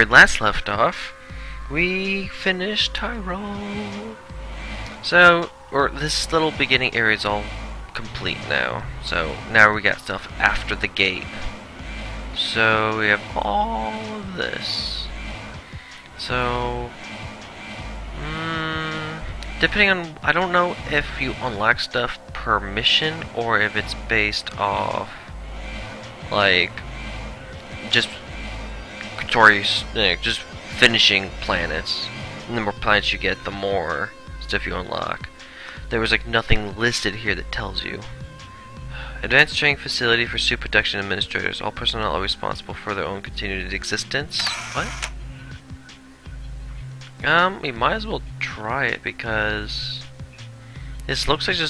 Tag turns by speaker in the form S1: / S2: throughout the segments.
S1: we last left off, we finished Tyrol. So, this little beginning area is all complete now. So now we got stuff after the gate. So we have all of this. So, depending on, I don't know if you unlock stuff per mission or if it's based off like just just finishing planets. And the more planets you get, the more stuff you unlock. There was like nothing listed here that tells you. Advanced training facility for suit production administrators. All personnel are responsible for their own continued existence. What? We might as well try it because this looks like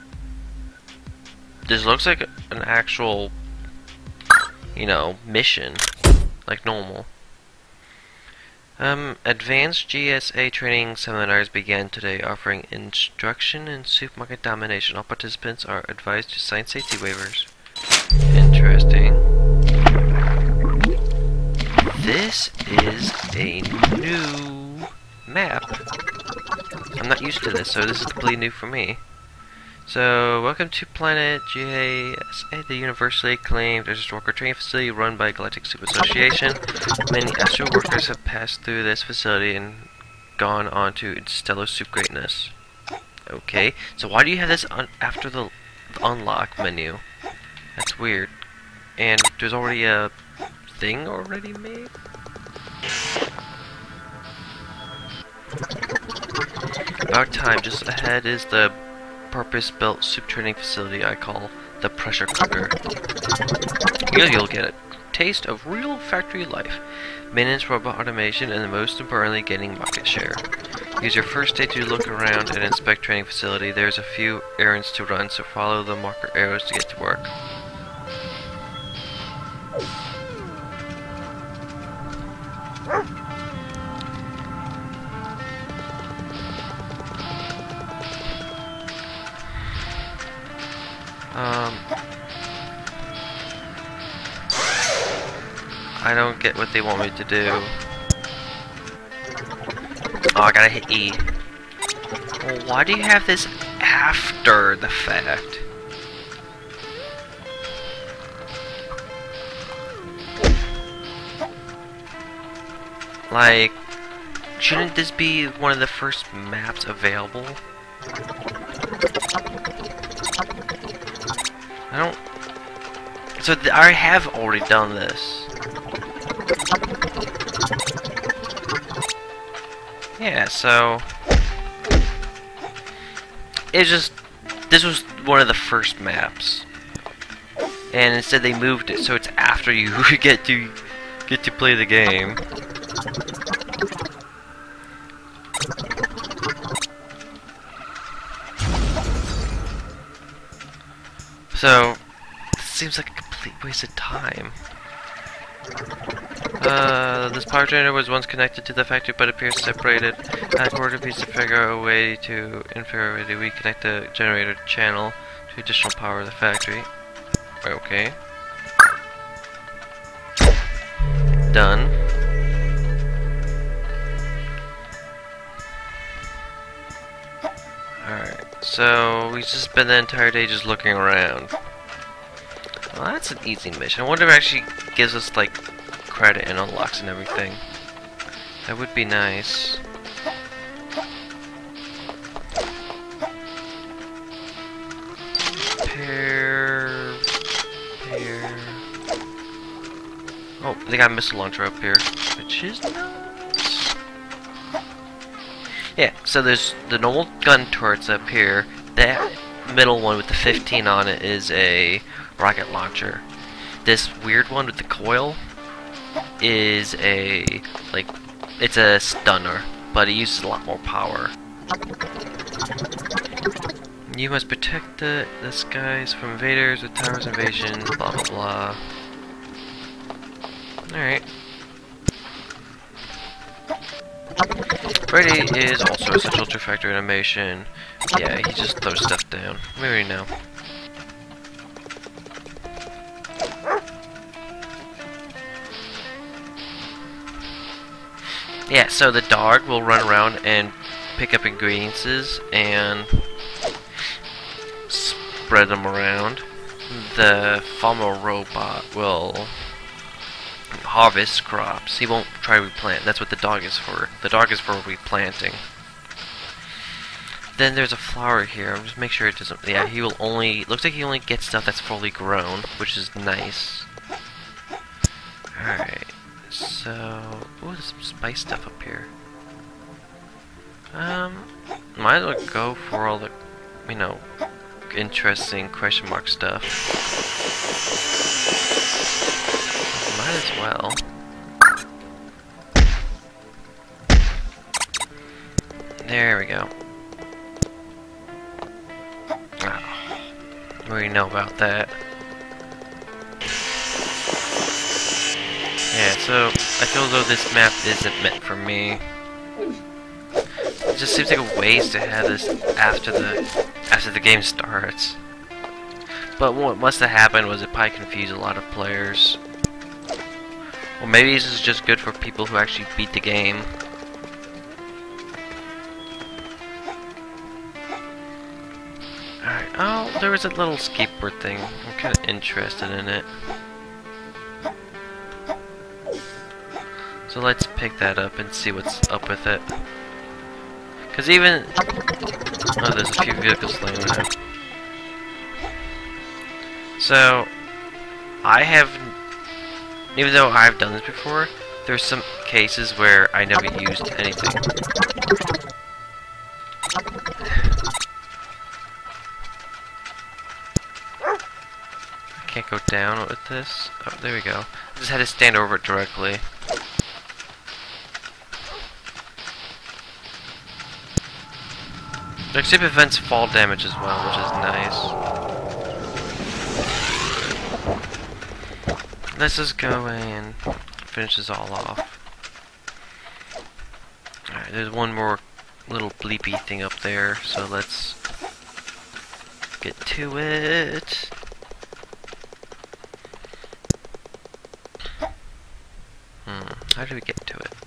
S1: an actual, you know, mission, like normal. Advanced GSA training seminars began today, offering instruction in supermarket domination. All participants are advised to sign safety waivers. Interesting. This is a new map. I'm not used to this, so this is completely new for me. So, welcome to Planet GSA, the universally acclaimed Registered Worker Training Facility run by Galactic Soup Association. Many astral workers have passed through this facility and gone on to stellar soup greatness. Okay, so why do you have this after the unlock menu? That's weird. And there's already a thing already made? About time. Just ahead is the purpose-built soup training facility I call the pressure cooker. Here you'll get a taste of real factory life, maintenance, robot automation, and most importantly, getting market share. Use your first day to look around and inspect training facility. There's a few errands to run, so follow the marker arrows to get to work. I don't get what they want me to do. Oh, I gotta hit E. Well, why do you have this after the fact? Like, shouldn't this be one of the first maps available? I don't... So I have already done this. Yeah, so... It's just... This was one of the first maps. And instead they moved it so it's after you get to play the game. So, this seems like a complete waste of time. This power generator was once connected to the factory but appears separated. Add a quarter piece to figure out a way to infrared reconnect the generator channel to additional power of the factory. Okay. Done. Alright, so we just spent the entire day just looking around. Well, that's an easy mission. I wonder if it actually gives us, like, credit and unlocks and everything. That would be nice. Pair. Oh, they got a missile launcher up here, which is nice. Yeah, so there's the normal gun turrets up here. That middle one with the 15 on it is a rocket launcher. This weird one with the coil is a, like, it's a stunner, but it uses a lot more power. You must protect the skies from invaders with Tyrol's invasion, blah blah blah. Alright. Freddy is also essential to factory animation. Yeah, he just throws stuff down. We already know. Yeah, so the dog will run around and pick up ingredients and spread them around. The farmer robot will harvest crops. He won't try to replant. That's what the dog is for. The dog is for replanting. Then there's a flower here. Just make sure it doesn't. Yeah, he will only. Looks like he only gets stuff that's fully grown, which is nice. Alright. So. Ooh, there's some spice stuff up here. Might as well go for all the, you know, interesting question mark stuff. Might as well. There we go. Oh, we already know about that. Yeah, so I feel as though this map isn't meant for me. It just seems like a waste to have this after the game starts. But what must have happened was it probably confused a lot of players. Or maybe this is just good for people who actually beat the game. Alright, oh, there was a little skateboard thing. I'm kind of interested in it. So let's pick that up and see what's up with it. Because even... Oh, there's a few vehicles laying around. So, I have... Even though I've done this before, there's some cases where I never used anything. I can't go down with this. Oh, there we go. I just had to stand over it directly. It actually prevents fall damage as well, which is nice. Let's just go and finish this all off. Alright, there's one more little bleepy thing up there, so let's get to it. How do we get to it?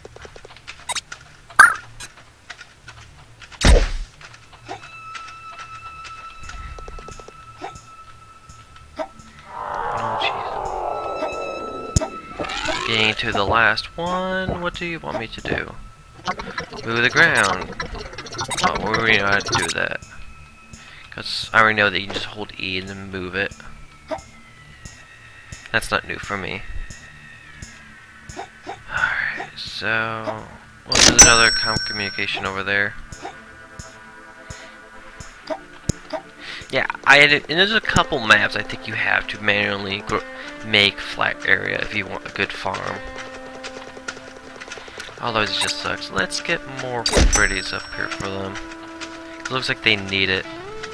S1: Getting to the last one, what do you want me to do? Move the ground. Oh, we already know how to do that. Because I already know that you can just hold E and then move it. That's not new for me. Alright, so... Well, there's another communication over there. Yeah, and there's a couple maps I think you have to manually make flat area if you want a good farm. Otherwise it just sucks. Let's get more pretties up here for them. It looks like they need it.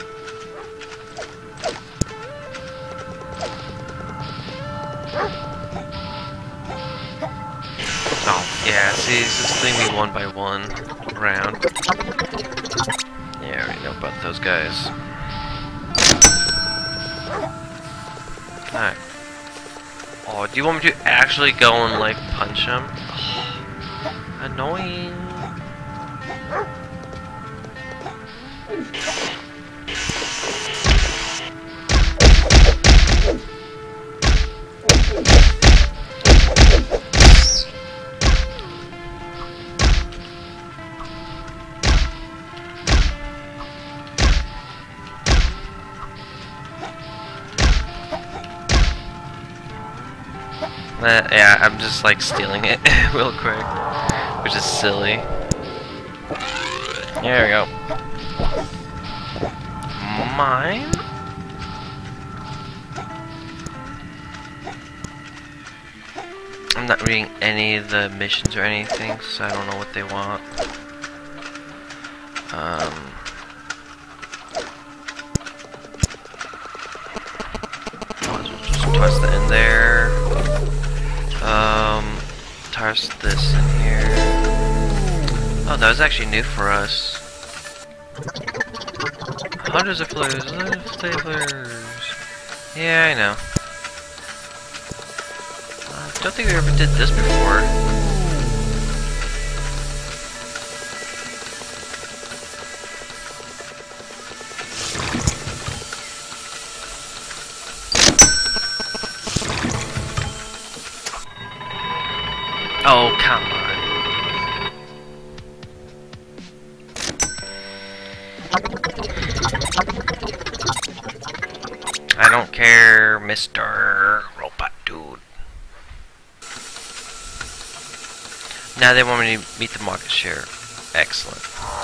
S1: Oh, yeah, see, it's just leaving me one by one around. Yeah, I already know about those guys. Alright. Oh, do you want me to actually go and, like, punch him? Oh, annoying. Yeah, I'm just like stealing it real quick, which is silly. There we go. Mine? I'm not reading any of the missions or anything, so I don't know what they want. Just toss that in there. Toss this in here. Oh, that was actually new for us. Hundreds of flavors. Yeah, I know. I don't think we ever did this before. Oh, come on. I don't care, Mr. Robot Dude. Now they want me to meet the market share. Excellent.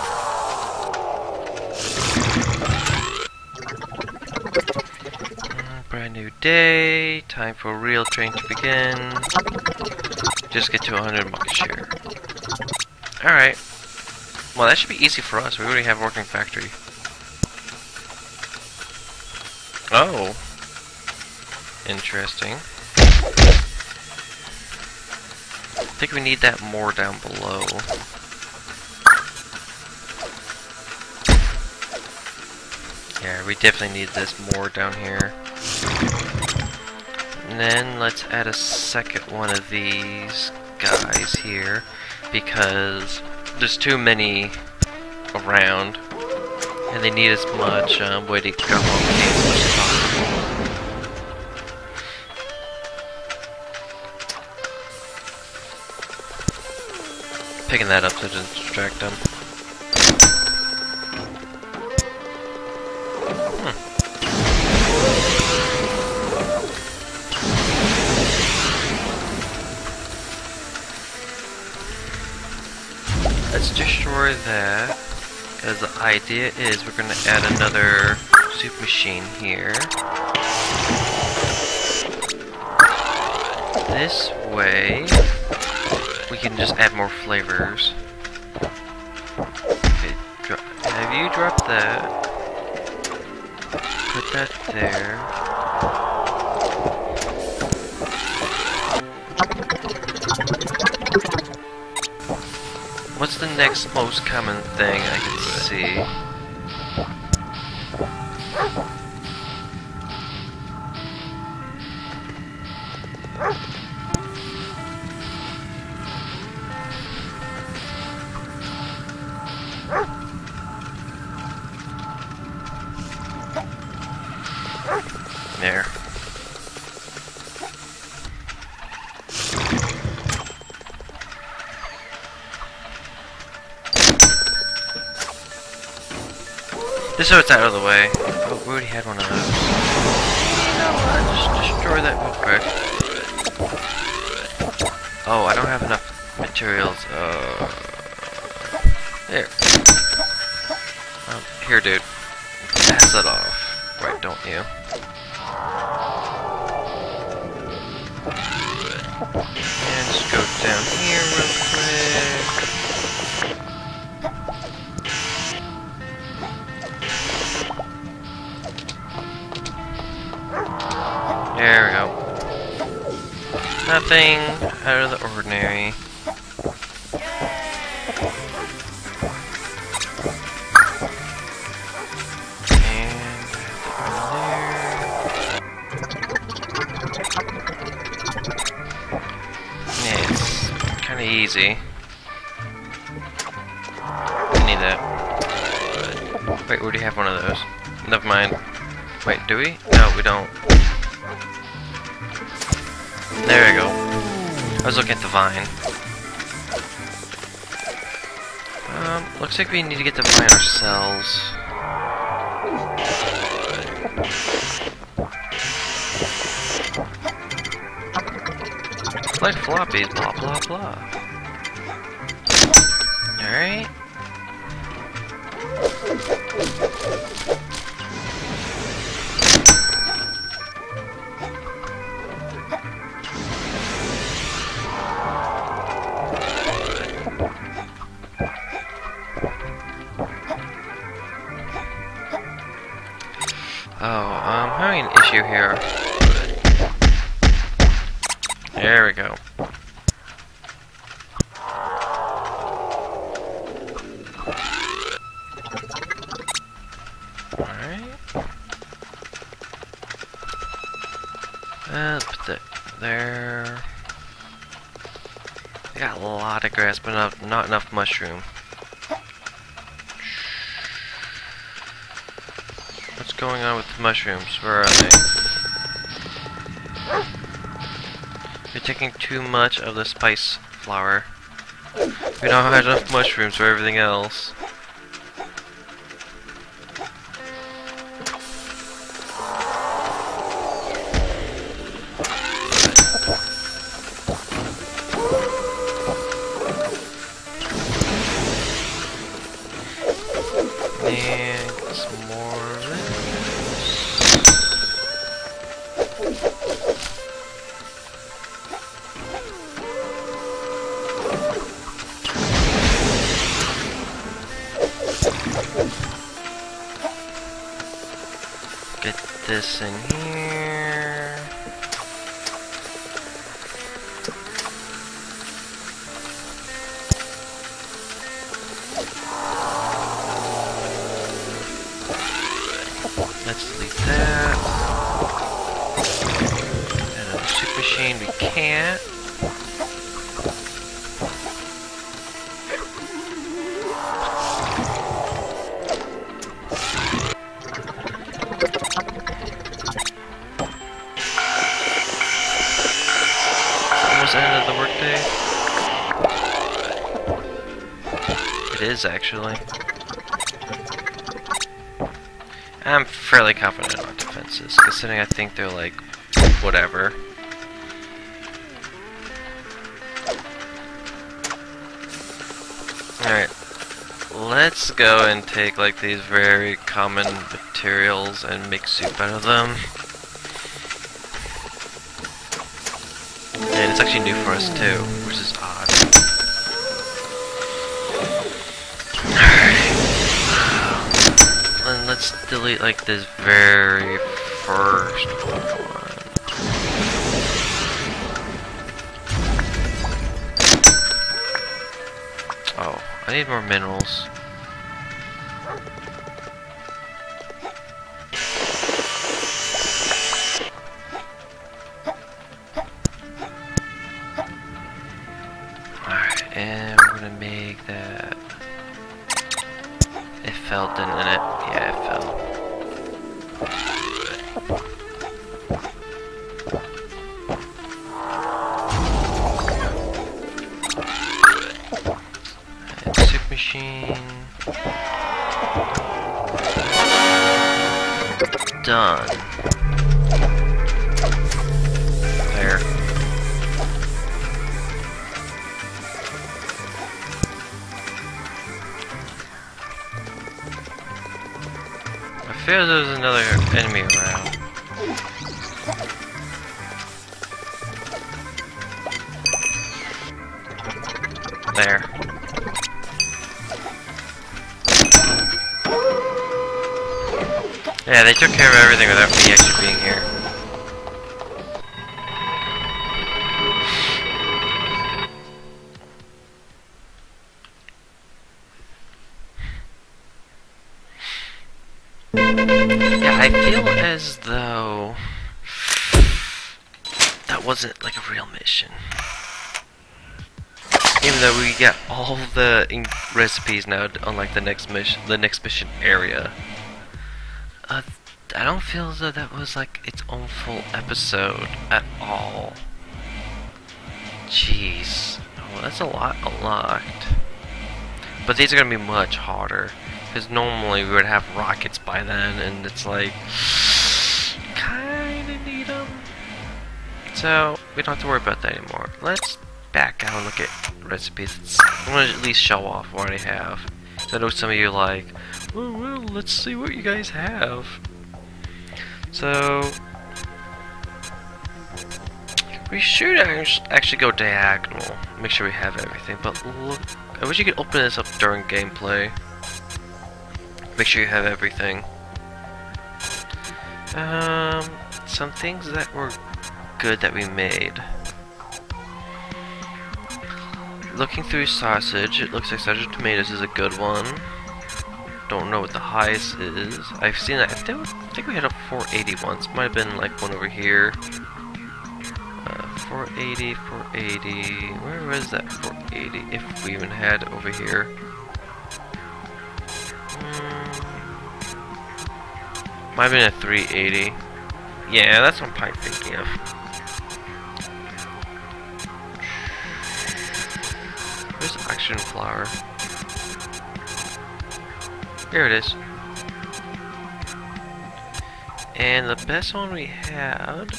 S1: Brand new day. Time for real train to begin. Just get to 100 market share. Alright. Well, that should be easy for us. We already have a working factory. Oh. Interesting. I think we need that more down below. Yeah, we definitely need this more down here. And then let's add a second one of these guys here, because there's too many around, and they need as much way to go okay as much as possible. Picking that up to distract them. Let's destroy that, because the idea is we're going to add another soup machine here. This way, we can just add more flavors. Okay, have you dropped that? Put that there. What's the next most common thing I can see? There. Just so it's out of the way. Oh, we already had one of those. Just destroy that real quick. Oh, I don't have enough materials. Here. Here, dude. Pass it off. Right, don't you? And just go down here real quick. There we go. Nothing out of the ordinary. Easy. I need that. Wait, we already have one of those. Never mind. Wait, do we? No, we don't. There we go. I was looking at the vine. Looks like we need to get the vine ourselves. Like floppies, blah blah blah. Alright. Oh, I'm having an issue here. There we go. Put that there. I got a lot of grass, but not enough mushroom. What's going on with the mushrooms? Where are they? You're taking too much of the spice flour. We don't have enough mushrooms for everything else. And some more of this. Get this in here. Let's delete that. Another soup machine, we can't. Almost the end of the workday. It is actually. I'm fairly confident on defenses, considering I think they're like, whatever. Alright, let's go and take like these very common materials and make soup out of them. And it's actually new for us too, which is odd. And let's delete like this very first one. Oh, I need more minerals. Alright, and we're gonna make that. It fell, didn't it? Yeah, it fell. And soup machine. Done. There. I feel there's another enemy around. There. Yeah, they took care of everything without me actually being here. Yeah, I feel as though that wasn't like a real mission. Even though we got all the recipes now to unlock the next mission area. I don't feel as though that was like its own full episode at all. Jeez. Oh, that's a lot unlocked. But these are gonna be much harder. Because normally we would have rockets by then, and it's like, kinda need them. So, we don't have to worry about that anymore. Let's back out and look at recipes. I'm gonna at least show off what I have. So I know some of you are like, well, let's see what you guys have. So, we should actually go diagonal. Make sure we have everything. But look, I wish you could open this up during gameplay. Make sure you have everything. Some things that were good that we made. Looking through sausage, it looks like sausage tomatoes is a good one. Don't know what the highest is. I've seen that. I think we had a 480 once. Might have been like one over here. 480, 480. Where was that 480? If we even had it over here. Might have been a 380. Yeah, that's what I'm probably thinking of. action flower. Here it is. And the best one we had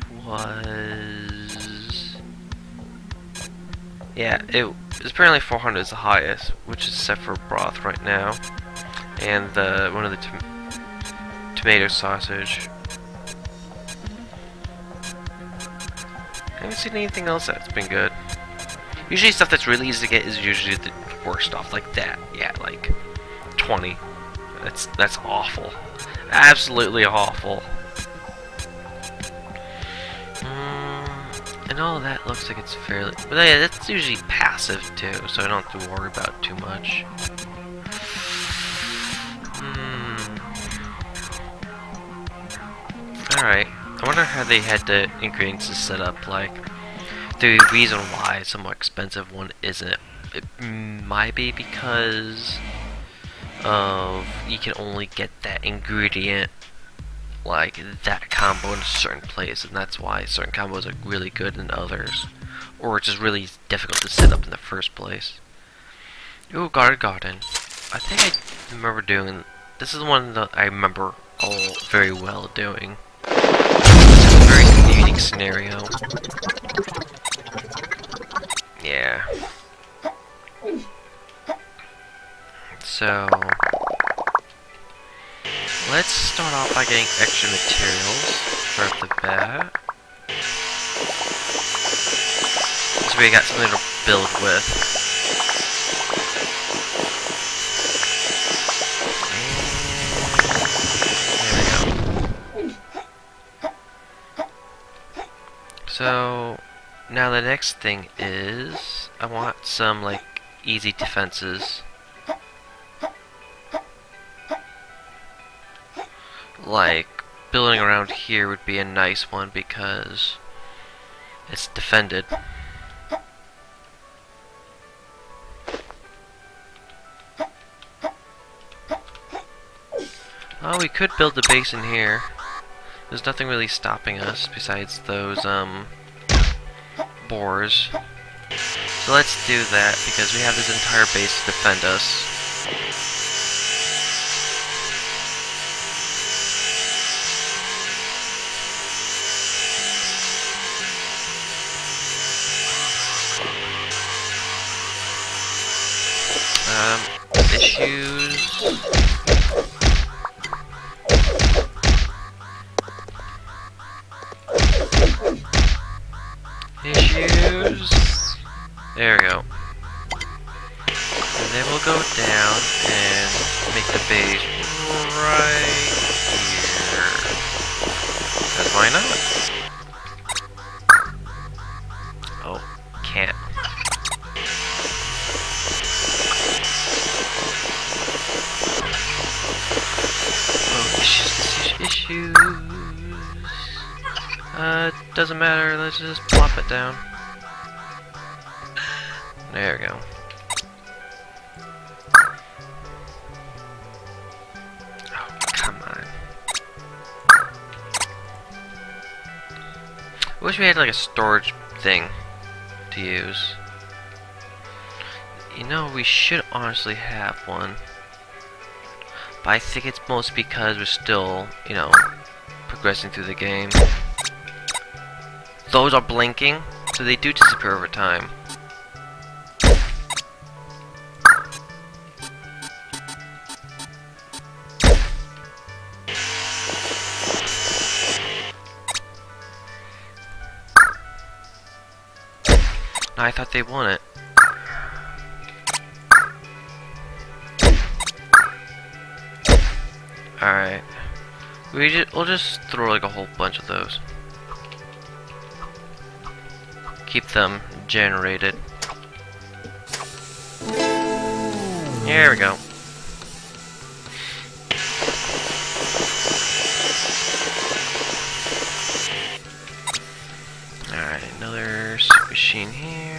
S1: was... yeah, it's apparently 400 is the highest, which is set for broth right now. And one of the tomato sausage. I haven't seen anything else that's been good. Usually stuff that's really easy to get is usually the worst stuff, like that. Yeah, like 20. That's awful. Absolutely awful. And all of that looks like it's fairly... but yeah, that's usually passive too, so I don't have to worry about it too much. Alright. I wonder how they had the ingredients set up, like... the reason why some more expensive one isn't. It might be because of you can only get that ingredient, like that combo in a certain place, and that's why certain combos are really good than others, or it's just really difficult to set up in the first place. Ooh, garden. I think I remember doing. This is the one that I remember all very well doing. It's a very unique scenario. Yeah. So let's start off by getting extra materials right off the bat. So we got something to build with. And there we go. So now the next thing is I want some like easy defenses. Like building around here would be a nice one because it's defended. Oh, we could build the base in here. There's nothing really stopping us besides those boars. So let's do that because we have this entire base to defend us. Issues. There we go. And then we'll go down and make the base right here. Because why not? Oh, can't. Issues. Doesn't matter, let's just plop it down. There we go. Oh, come on. I wish we had like a storage thing to use. You know, we should honestly have one. But I think it's mostly because we're still, you know, progressing through the game. Those are blinking, so they do disappear over time. I thought they won it. Alright. We'll just throw like a whole bunch of those. Keep them generated. There we go. Alright, another machine here.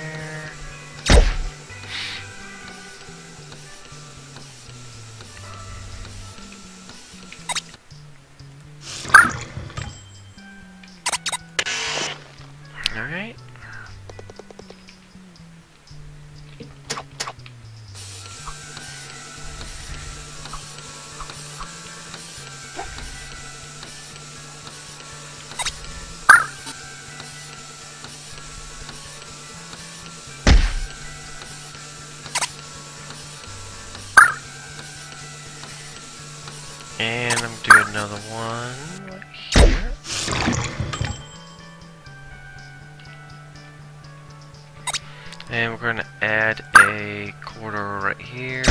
S1: Alright. And I'm doing another one right here. And we're going to add a corridor right here.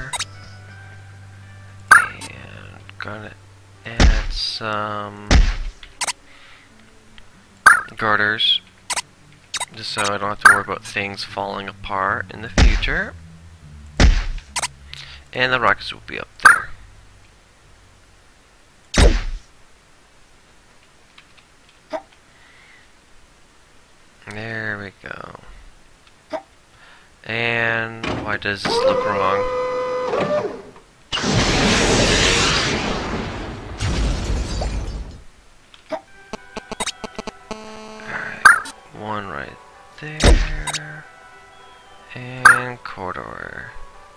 S1: And gonna add some garters, just so I don't have to worry about things falling apart in the future. And the rockets will be up there. There we go. And why does this look wrong? Alright, one right there. And corridor.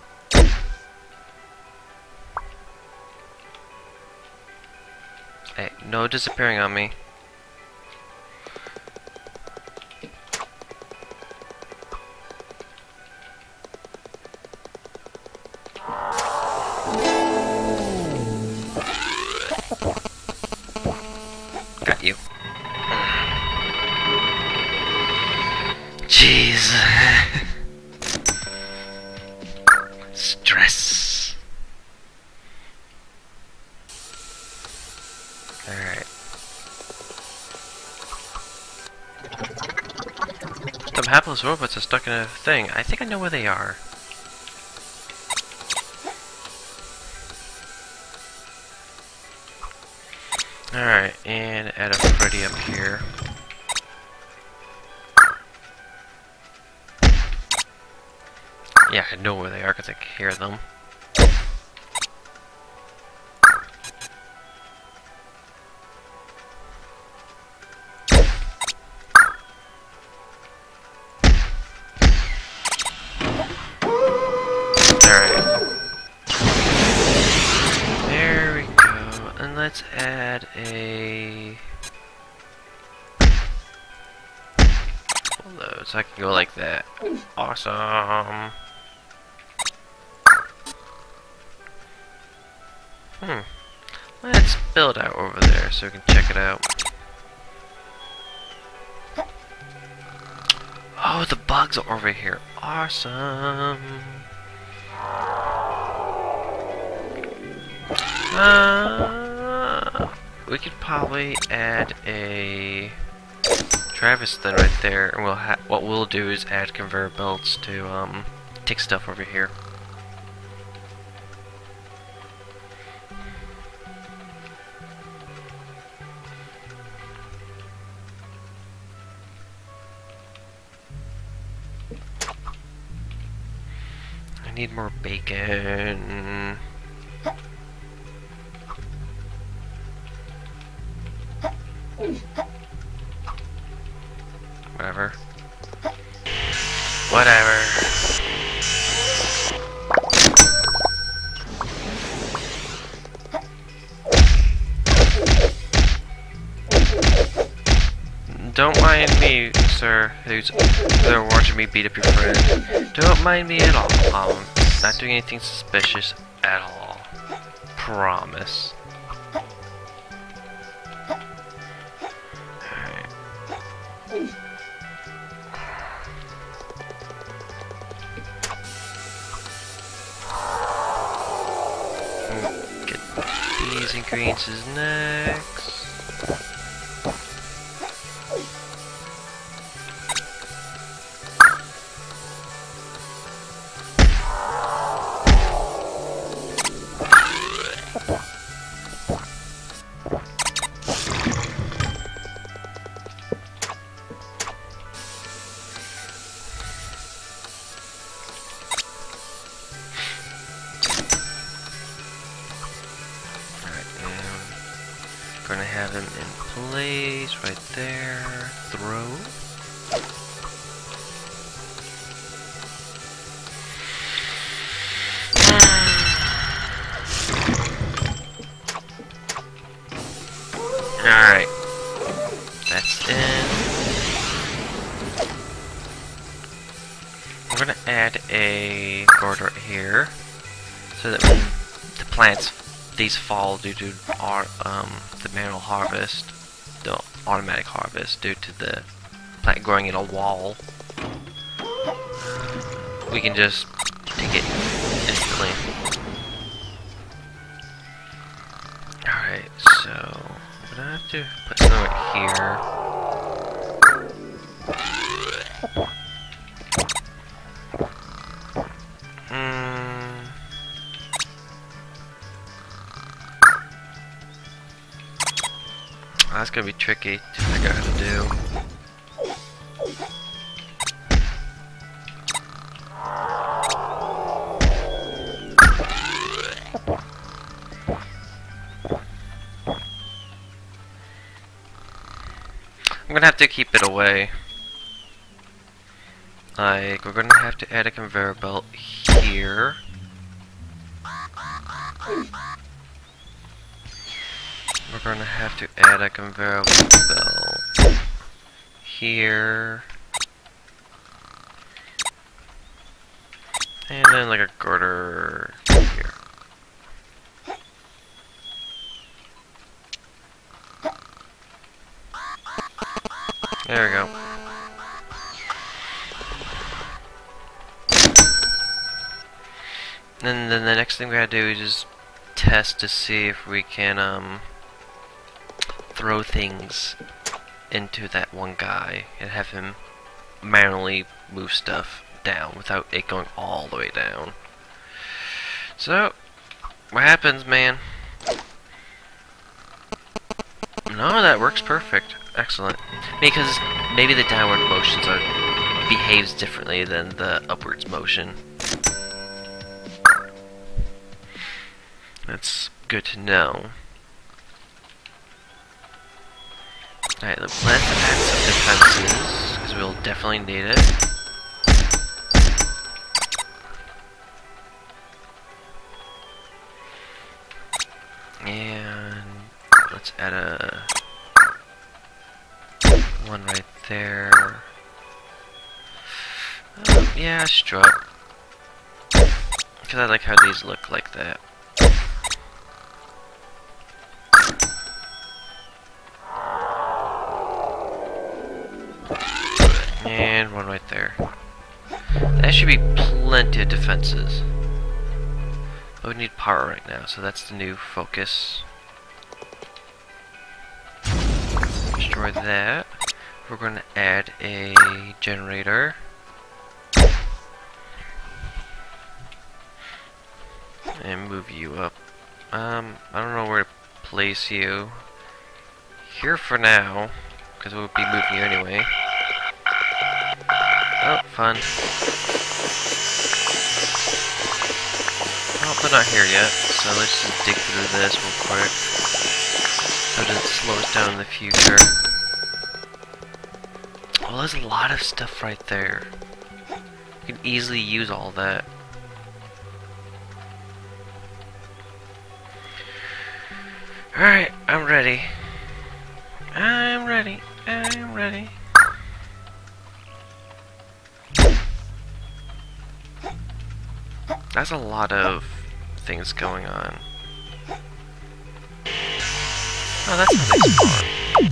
S1: Hey, no disappearing on me. Got you. Jeez. Stress. Alright. Some hapless robots are stuck in a thing. I think I know where they are. Alright, and add a Freddy up here. Yeah, I know where they are because I can hear them. Let's add a load so I can go like that. Awesome. Let's build out over there so we can check it out. Oh, the bugs are over here. Awesome. We could probably add a Travis then right there, and what we'll do is add conveyor belts to take stuff over here. I need more bacon. Whatever. Whatever. Don't mind me, sir, who's there watching me beat up your friend. Don't mind me at all. Not doing anything suspicious at all. Promise. Get these ingredients next. Gonna have them in place right there. Throw. Alright. That's in. We're gonna add a guard right here so that when the plants these fall due to our the manual harvest, the automatic harvest, due to the plant growing in a wall. We can just take it instantly. Alright, so I'm gonna have to put some right here. That's gonna be tricky to figure out how to do. I'm gonna have to keep it away. Like, we're gonna have to add a conveyor belt here. We're gonna have to add a conveyor belt here. And then like a girder here. There we go. And then the next thing we gotta do is just test to see if we can throw things into that one guy and have him manually move stuff down without it going all the way down. So, what happens, man? No, that works perfect. Excellent. Because maybe the downward motions behaves differently than the upwards motion. That's good to know. Alright, let's add some defenses, because we'll definitely need it. And let's add a one right there. Yeah, strut. Because I like how these look like that. And one right there. That should be plenty of defenses. But we need power right now, so that's the new focus. Destroy that. We're going to add a generator. And move you up. I don't know where to place you. Here for now, because we'll be moving you anyway. Oh, fun. Oh, they're not here yet, so let's just dig through this real quick, so it doesn't slow us down in the future. Oh, there's a lot of stuff right there. You can easily use all that. Alright, I'm ready. I'm ready. I'm ready. That's a lot of things going on. Oh, that's how they spawn.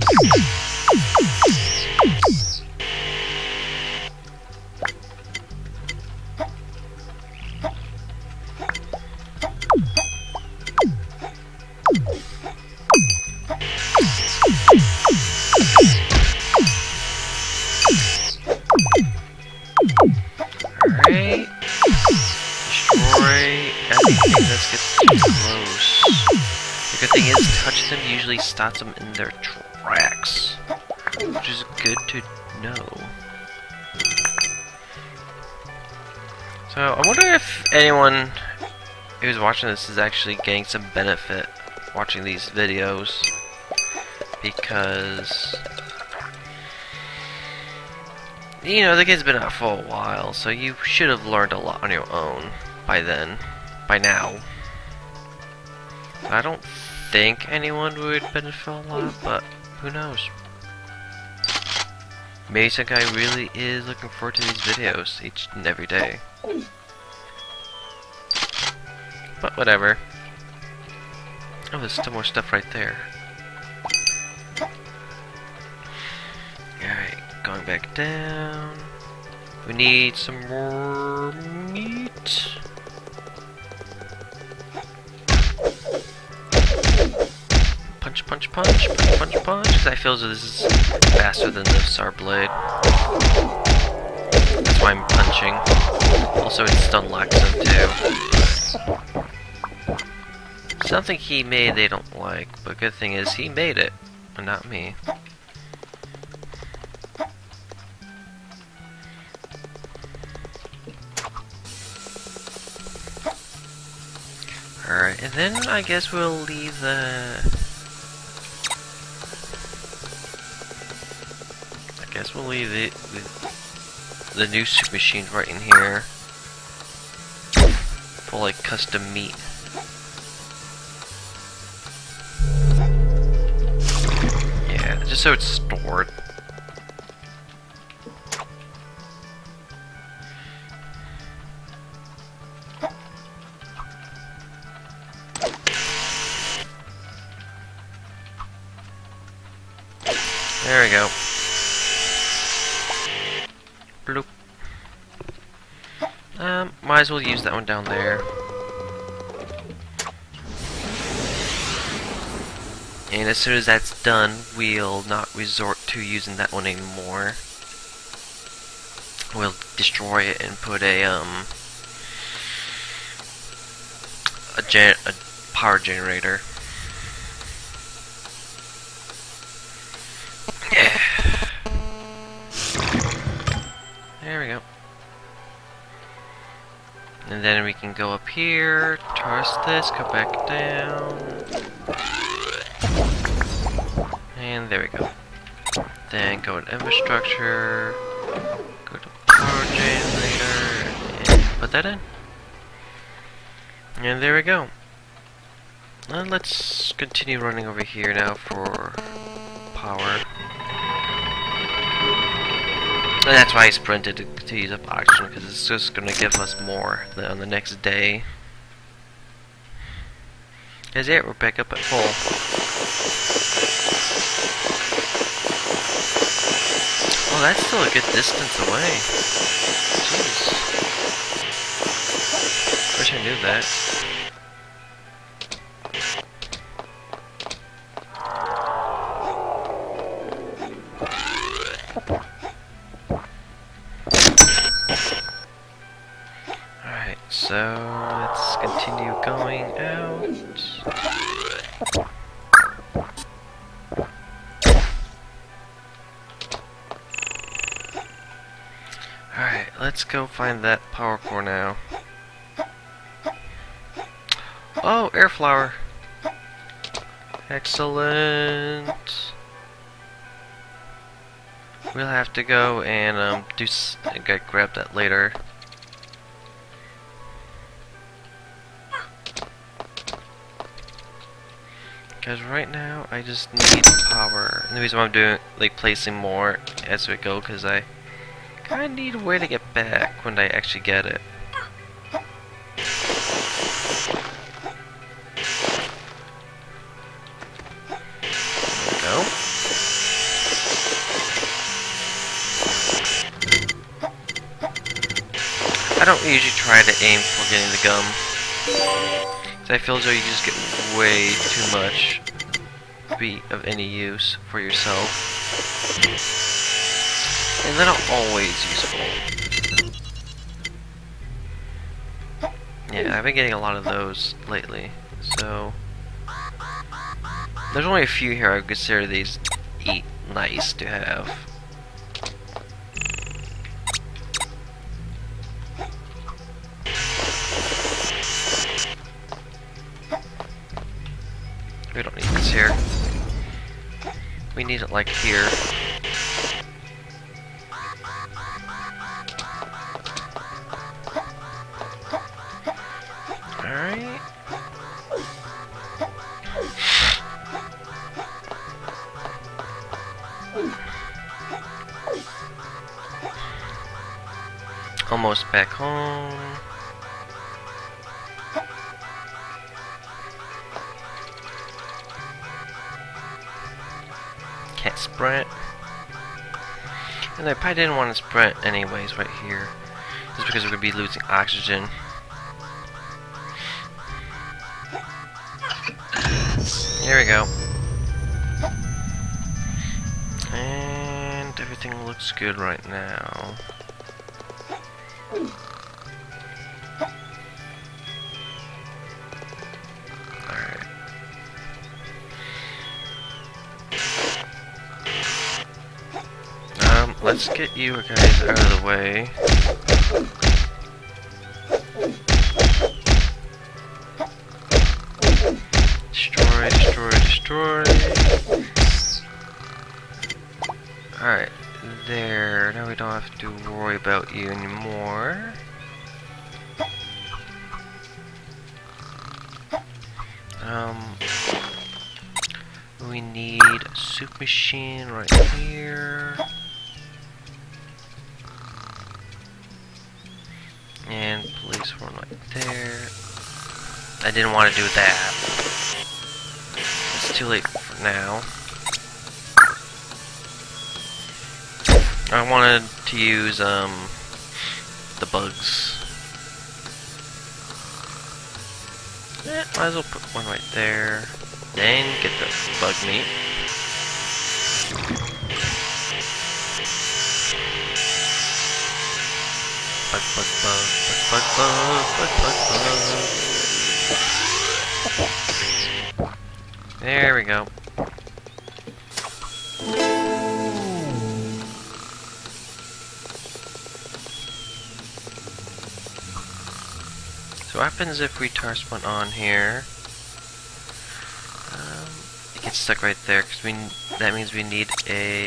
S1: Alright. Destroy everything that gets too close. The good thing is, touch them usually stops them in their tracks, which is good to know. So, I wonder if anyone who's watching this is actually getting some benefit watching these videos, because you know, the game's been out for a while, so you should have learned a lot on your own by now. I don't think anyone would benefit a lot, but who knows? Maybe some guy really is looking forward to these videos each and every day. But whatever. Oh, there's still more stuff right there. Alright, going back down. We need some more meat. Punch, punch, punch, punch, punch, punch. Because I feel as though this is faster than the Sar Blade. That's why I'm punching. Also, it stun locks him too. Something he made they don't like, but good thing is he made it, and not me. Alright, and then I guess we'll leave the new soup machine right in here for like custom meat. Yeah, just so it's stored. There we go. Bloop. Might as well use that one down there. And as soon as that's done, we'll not resort to using that one anymore. We'll destroy it and put a power generator. Yeah. There we go. And then we can go up here, toss this, go back down. And there we go. Then go to infrastructure, go to power generator, and put that in. And there we go. And let's continue running over here now for power. And that's why I sprinted to use up oxygen, because it's just going to give us more on the next day. That's it, we're back up at full. Oh, that's still a good distance away. Jeez. Wish I knew that. So let's continue going out. Alright, let's go find that power core now. Oh, air flower. Excellent. We'll have to go and grab that later. Because right now I just need power. And the reason why I'm doing placing more as we go, because I kind of need a way to get back when I actually get it. There we go. I don't usually try to aim for getting the gum. I feel as though you just get way too much to be of any use for yourself. And they're not always useful. Yeah, I've been getting a lot of those lately. So there's only a few here I would consider these nice to have. We don't need this here. We need it like here. Alright. Almost back home. can't sprint. And I probably didn't want to sprint anyways right here. Just because we're going to be losing oxygen. Here we go. And everything looks good right now. Alright. Let's get you guys out of the way. Destroy, destroy, destroy. Alright, there. Now we don't have to worry about you anymore. We need a soup machine right here. And place one right there. I didn't want to do that. It's too late for now. I wanted to use the bugs. Might as well put one right there. Then get the bug meat. Bug, bug, bug, bug, bug, bug, bug, bug. There we go. So what happens if we toss one on here? It gets stuck right there because that means we need a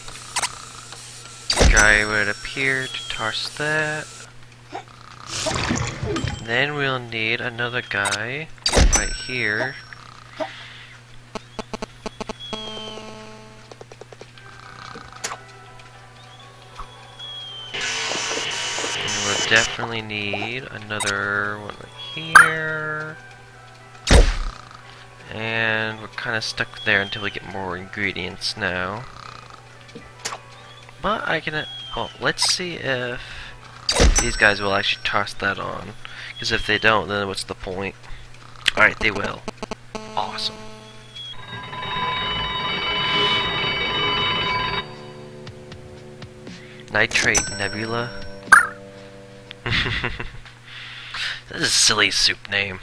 S1: guy right up here to toss that. Then we'll need another guy right here. And we'll definitely need another one right here. And we're kind of stuck there until we get more ingredients now. But I can... well, let's see if these guys will actually toss that on. Because if they don't, then what's the point? Alright, they will. Awesome. Nitrate Nebula. This is a silly soup name.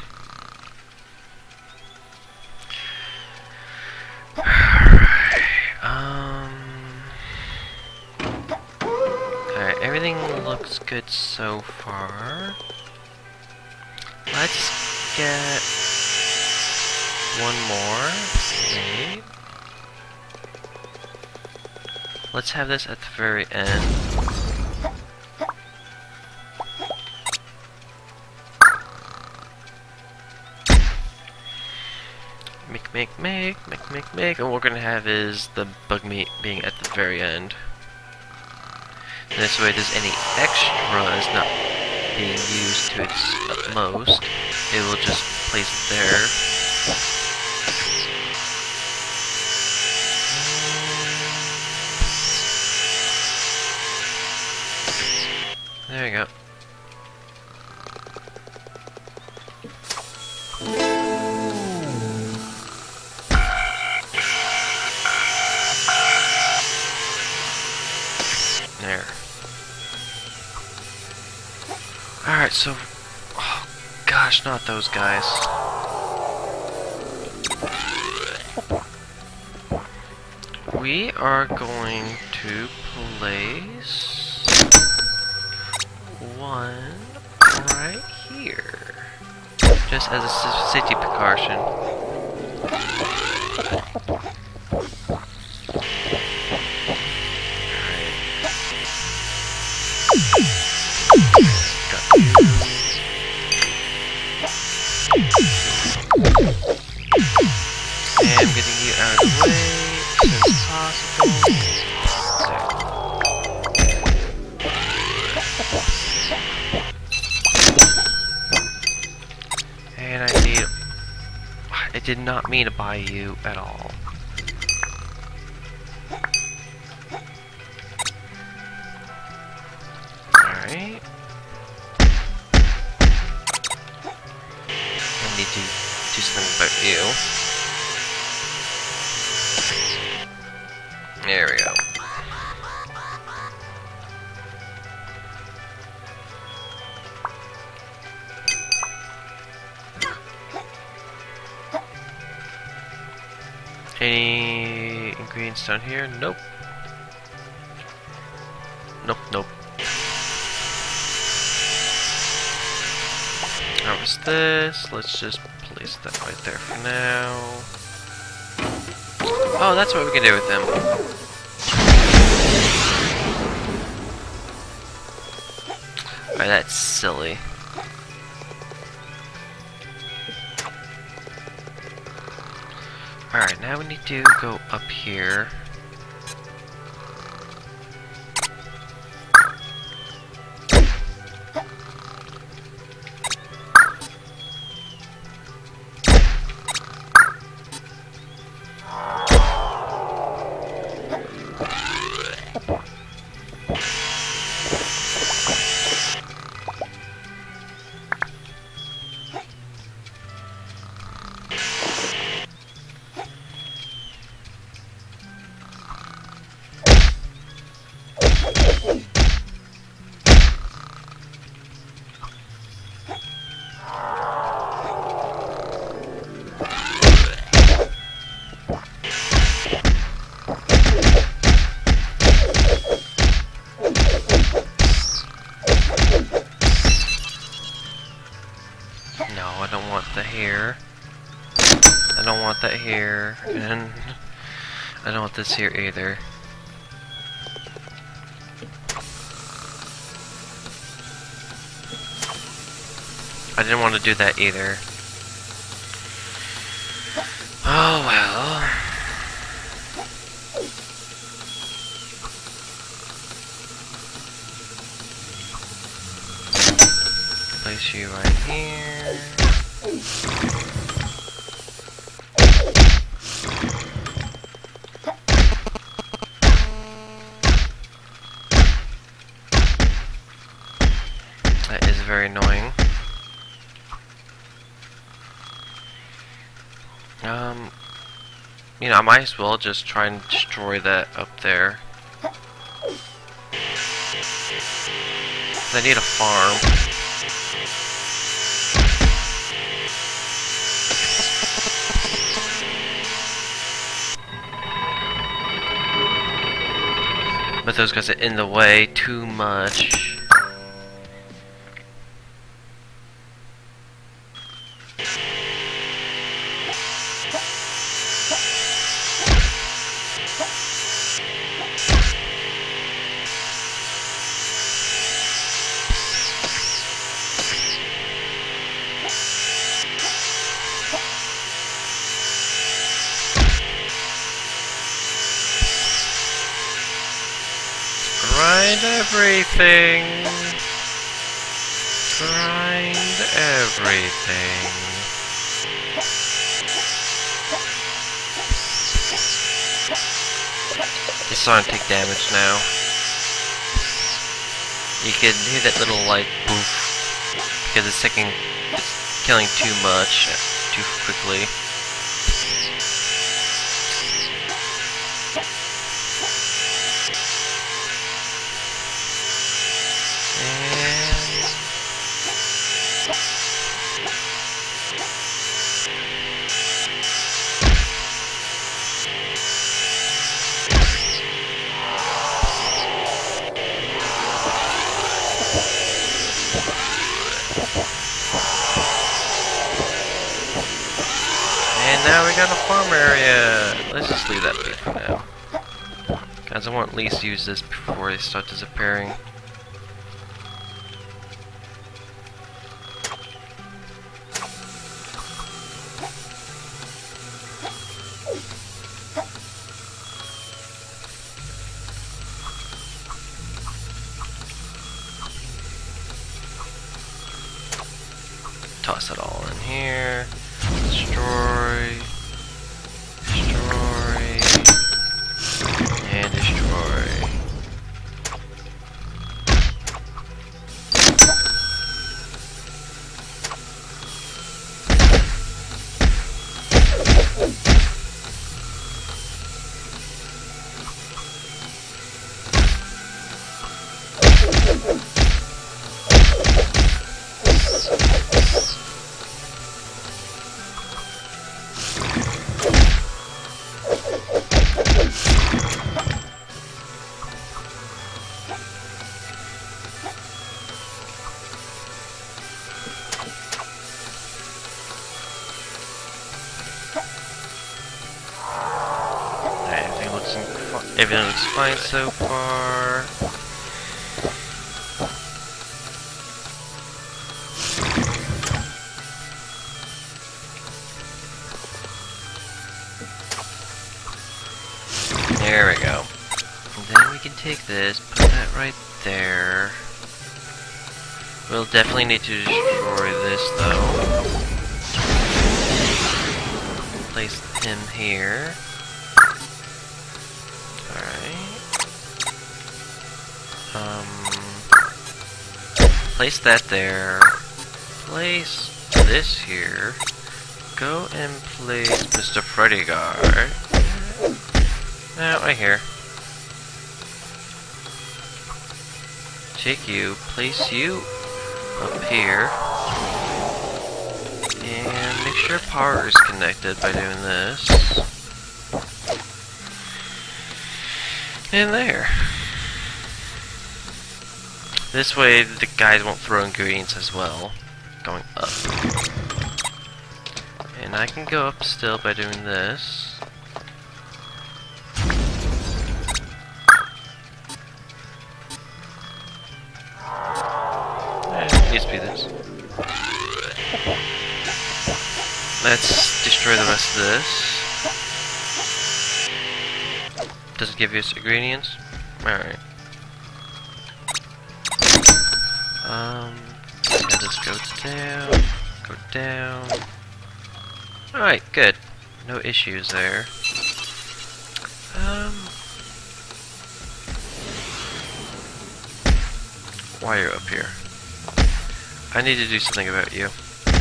S1: Alright, everything looks good so far. Let's get one more made. Let's have this at the very end. Make. And what we're gonna have is the bug meat being at the very end. And this way, there's any extras not being used to its utmost, it will just place it there. There you go. There. Alright, so... oh, gosh, not those guys. We are going to place... one right here. Just as a safety precaution. And I'm getting you out of the way as soon as possible. There. And I need... I did not mean to buy you at all. to do something about you. There we go. Any ingredients down here? Nope. Nope, nope. Harvest this. Let's just place that right there for now. Oh, that's what we can do with them. Alright, that's silly. Alright, now we need to go up here. No, I don't want the hair. I don't want that hair, and I don't want this here either. I didn't want to do that either. Oh well. Place you right here. That is very annoying. You know, I might as well just try and destroy that up there. I need a farm. But those guys are in the way too much. Grind everything. Grind everything. It's starting to take damage now. You can hear that little like poof because it's killing too much too quickly. And now we got a farm area. Let's just leave that be for now. Guys, I want at least use this before they start disappearing. Toss it all in here. Destroy. Destroy. And destroy. Everything looks fine so far. There we go. And then we can take this, put that right there. We'll definitely need to destroy this though. Place him here. Alright. Place that there. Place this here. Go and place Mr. Freddy Guard. Right here. Take you, place you up here. And make sure power is connected by doing this. And there. This way the guys won't throw ingredients as well. Going up. And I can go up still by doing this. Needs to be this. Let's destroy the rest of this. Does it give you ingredients? Alright. And just go down. Go down. Alright, good. No issues there. Why are you up here? I need to do something about you.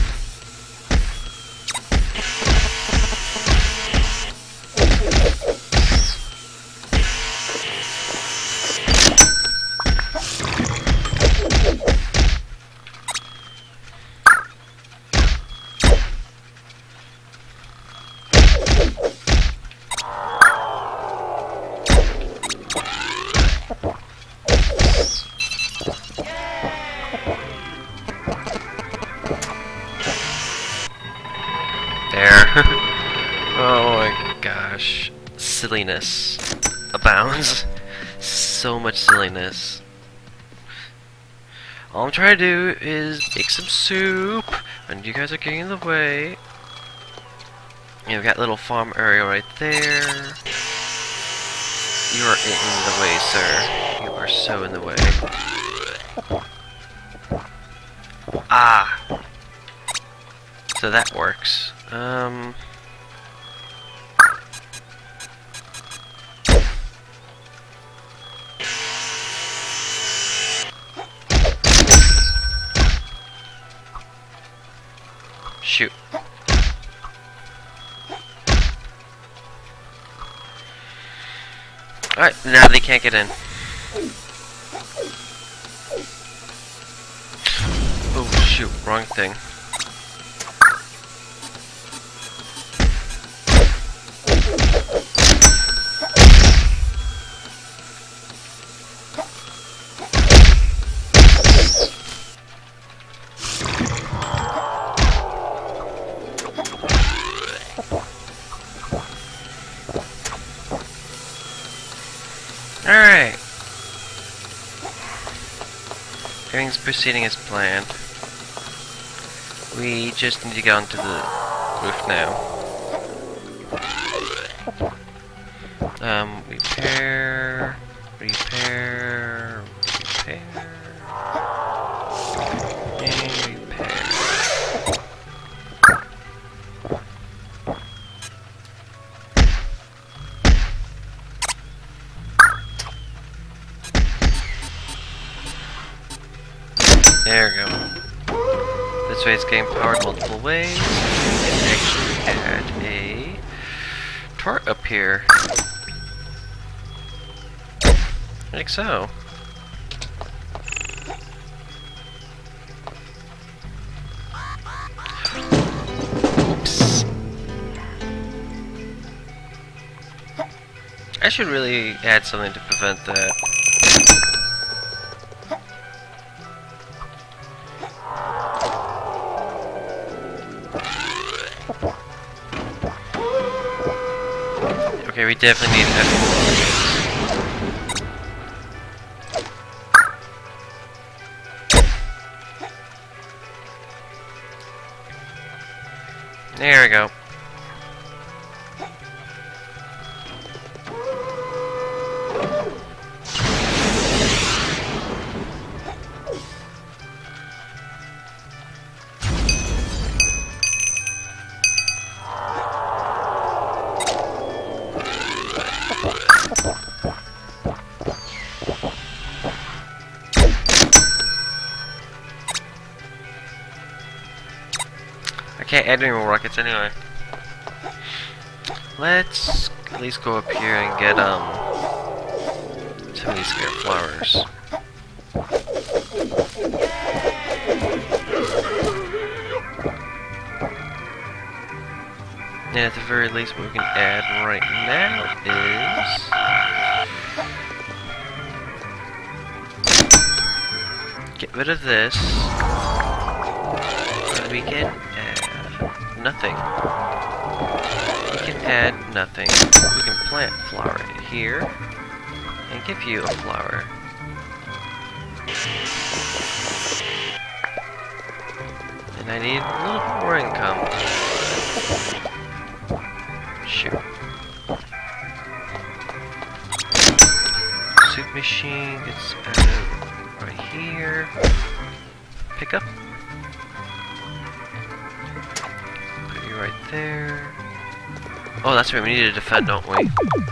S1: Oh my gosh. Silliness abounds. So much silliness. All I'm trying to do is make some soup, and you guys are getting in the way. You've got a little farm area right there. You are in the way, sir. You are so in the way. Ah! So that works. Shoot. Alright, now they can't get in. Oh shoot, wrong thing. Alright. Everything's proceeding as planned. We just need to get onto the roof now. Repair, repair, repair, and repair. There we go. This way it's getting powered multiple ways. We can actually add a torch up here. Like so. Oops. I should really add something to prevent that. Okay, we definitely need to have more. There we go. I can't add any more rockets anyway. Let's at least go up here and get some of these scare flowers. And at the very least, what we can add right now is get rid of this. And we can add nothing. We can add nothing. We can plant flower here and give you a flower. And I need a little more income. Shoot. Soup machine gets added right here. Pick up. Put you right there. Oh, that's right, we need to defend, don't we?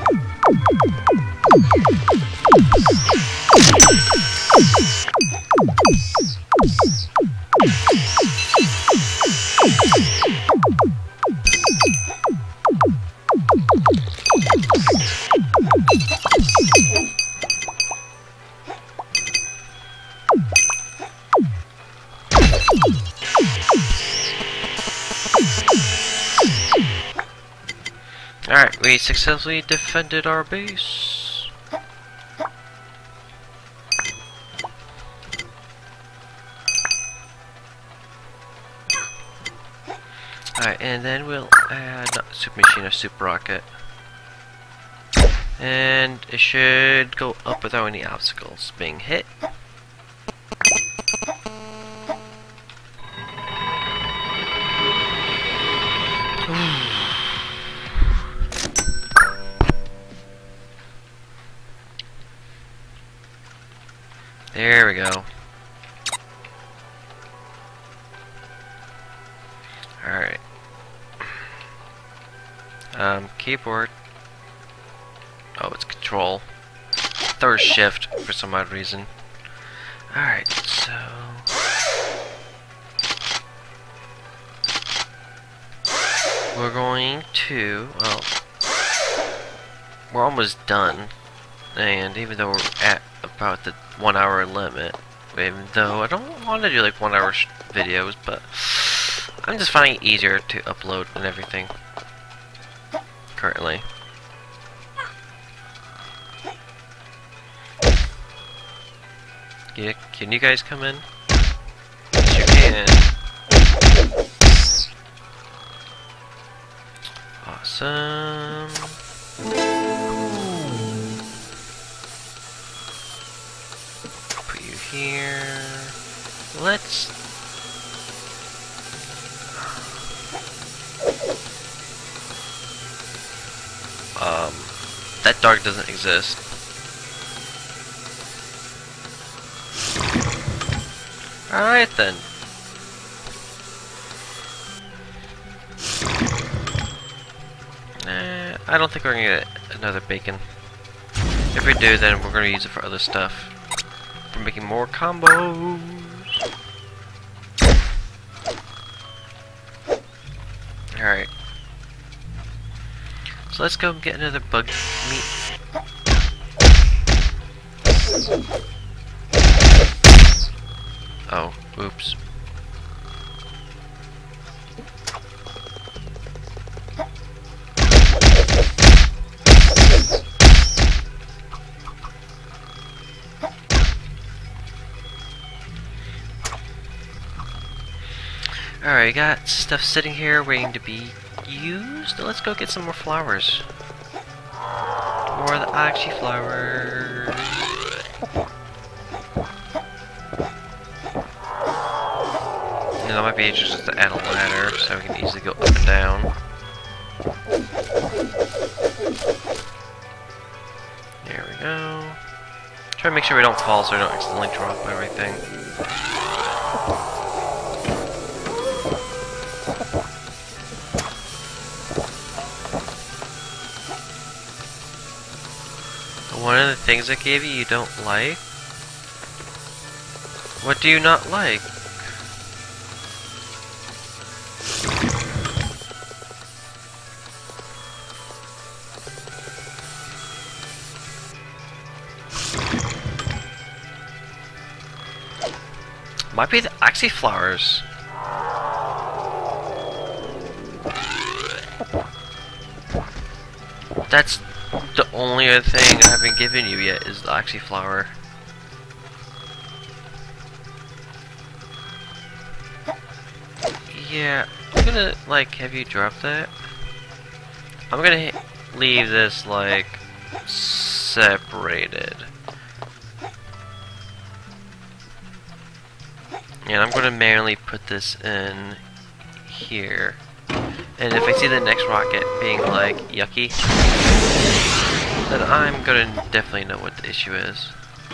S1: Alright, we successfully defended our base. Alright, and then we'll add not soup machine, a soup rocket. And it should go up without any obstacles being hit. There we go. Alright. Keyboard. Oh, it's control. Third shift for some odd reason. Alright, so we're going to, well, we're almost done. And even though we're at about the 1 hour limit, even though I don't want to do like 1 hour videos, but I'm just finding it easier to upload and everything currently. Yeah, can you guys come in? Yes, you can. Awesome. Put you here. Let's that dog doesn't exist. Alright then. I don't think we're gonna get another bacon. If we do, then we're gonna use it for other stuff. For making more combos. Alright. So let's go get another bug meat. Oh, oops. Alright, got stuff sitting here waiting to be used. Let's go get some more flowers. More of the Oxy flowers. And that might be easier just to add a ladder so we can easily go up and down. There we go. Try to make sure we don't fall so we don't accidentally drop everything. One of the things I gave you don't like? What do you not like? Might be the Axiflowers. That's the only other thing I haven't given you yet is the Axiflower. Yeah, I'm gonna like have you drop that. I'm gonna leave this like separated. And I'm gonna manually put this in here. And if I see the next rocket being like yucky, then I'm gonna definitely know what the issue is.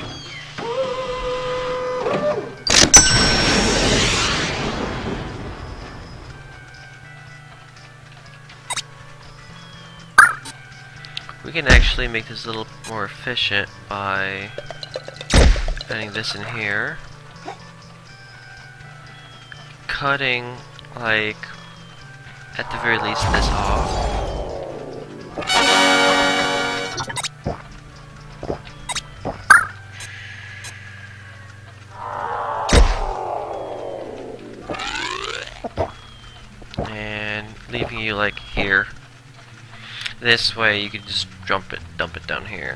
S1: We can actually make this a little more efficient by adding this in here. Cutting, like, at the very least, this off. And leaving you, like, here. This way you can just dump it down here.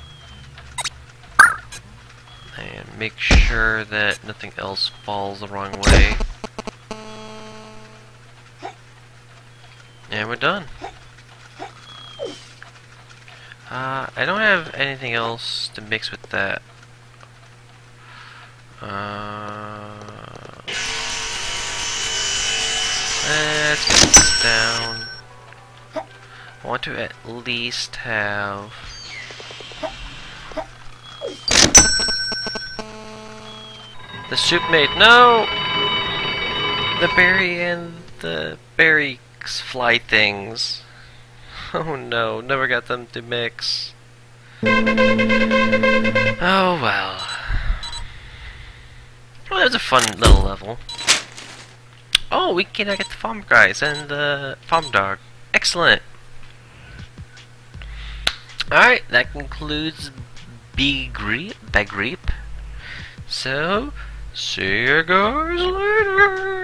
S1: And make sure that nothing else falls the wrong way. And we're done. I don't have anything else to mix with that. Let's get this down. I want to at least have the soup made. No! The berry and the berry fly things. Oh no, never got them to mix. Oh well. Well, that was a fun little level. Oh, we can get the farm guys and the farm dog. Excellent. Alright, that concludes Bagreep. So, see you guys later.